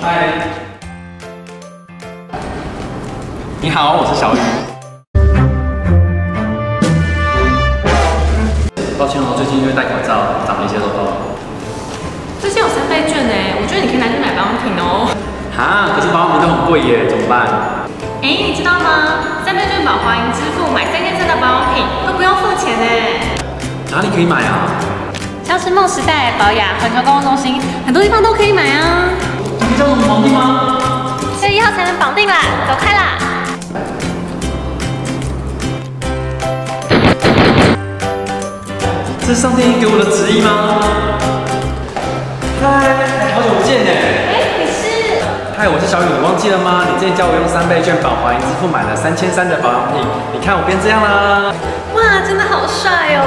嗨，你好，我是小雨。抱歉哦，最近因为戴口罩，长了一些痘痘。 最近有3倍券我觉得你可以拿去买保养品哦。 哈，可是保养品都很贵耶，怎么办？ 你知道吗？3倍券宝华银支付买3件的保养品都不用付钱哪里可以买啊？ 像是梦时代、宝雅、环球购物中心，很多地方都可以买啊。 你叫什么绑定吗 ？4月1号才能绑定啦，走开啦！ 这是上天给我的旨意吗？嗨，好久不见你是？ 嗨，我是小雨，你忘记了吗？你之前叫我用3倍券宝华银支付买了3300的保养品，你看我变这样啦。 哇，真的好帅哦！